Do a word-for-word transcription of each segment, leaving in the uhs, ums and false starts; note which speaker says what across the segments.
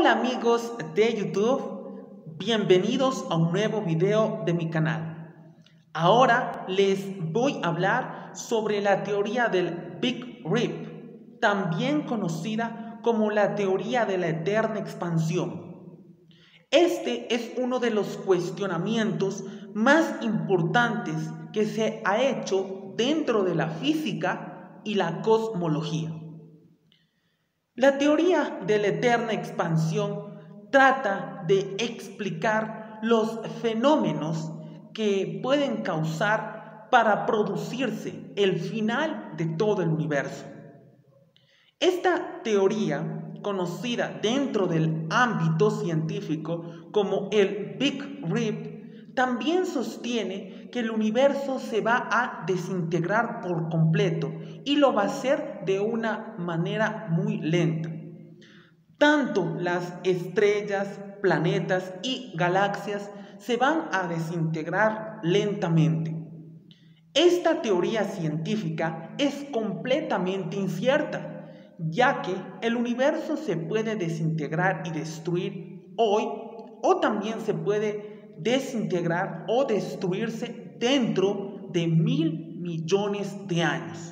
Speaker 1: Hola amigos de YouTube, bienvenidos a un nuevo video de mi canal. Ahora les voy a hablar sobre la teoría del Big Rip, también conocida como la teoría de la eterna expansión. Este es uno de los cuestionamientos más importantes que se ha hecho dentro de la física y la cosmología. La teoría de la eterna expansión trata de explicar los fenómenos que pueden causar para producirse el final de todo el universo. Esta teoría, conocida dentro del ámbito científico como el Big Rip, también sostiene que el universo se va a desintegrar por completo y lo va a hacer de una manera muy lenta. Tanto las estrellas, planetas y galaxias se van a desintegrar lentamente. Esta teoría científica es completamente incierta, ya que el universo se puede desintegrar y destruir hoy o también se puede desintegrar o destruirse dentro de mil millones de años.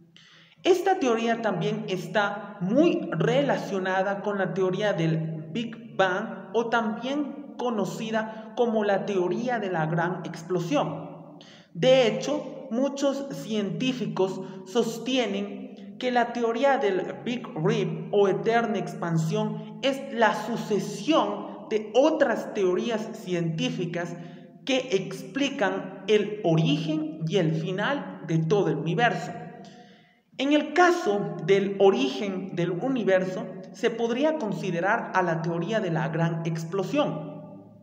Speaker 1: Esta teoría también está muy relacionada con la teoría del Big Bang o también conocida como la teoría de la gran explosión. De hecho, muchos científicos sostienen que la teoría del Big Rip o eterna expansión es la sucesión de otras teorías científicas que explican el origen y el final de todo el universo. En el caso del origen del universo, se podría considerar a la teoría de la gran explosión.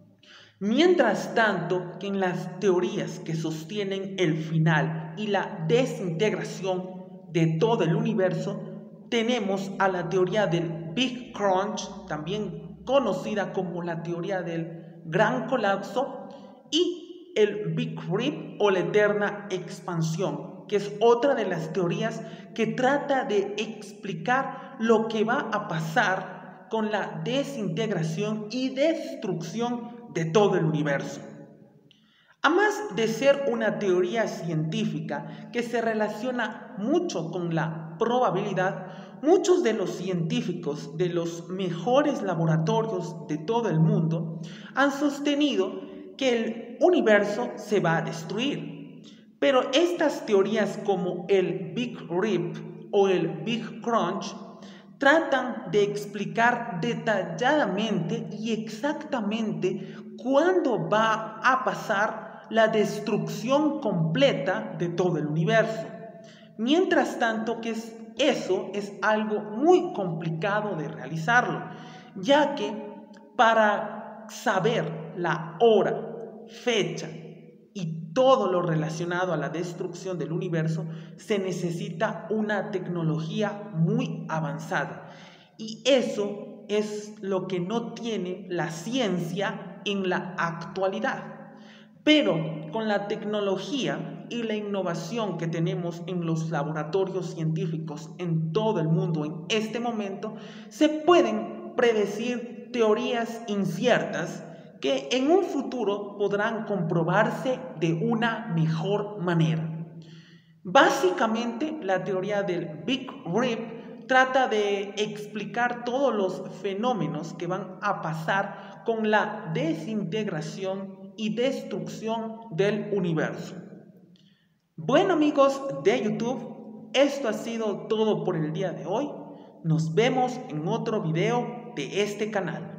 Speaker 1: Mientras tanto, que en las teorías que sostienen el final y la desintegración de todo el universo, tenemos a la teoría del Big Crunch, también conocida como la teoría del gran colapso, y el Big Rip o la eterna expansión, que es otra de las teorías que trata de explicar lo que va a pasar con la desintegración y destrucción de todo el universo. Además de ser una teoría científica que se relaciona mucho con la probabilidad, muchos de los científicos de los mejores laboratorios de todo el mundo han sostenido que el universo se va a destruir. Pero estas teorías como el Big Rip o el Big Crunch tratan de explicar detalladamente y exactamente cuándo va a pasar la destrucción completa de todo el universo. Mientras tanto que es, eso es algo muy complicado de realizarlo, ya que para saber la hora, fecha y todo lo relacionado a la destrucción del universo se necesita una tecnología muy avanzada, y eso es lo que no tiene la ciencia en la actualidad. Pero con la tecnología y la innovación que tenemos en los laboratorios científicos en todo el mundo en este momento, se pueden predecir teorías inciertas que en un futuro podrán comprobarse de una mejor manera. Básicamente, la teoría del Big Rip trata de explicar todos los fenómenos que van a pasar con la desintegración y destrucción del universo. Bueno amigos de YouTube, esto ha sido todo por el día de hoy. Nos vemos en otro video de este canal.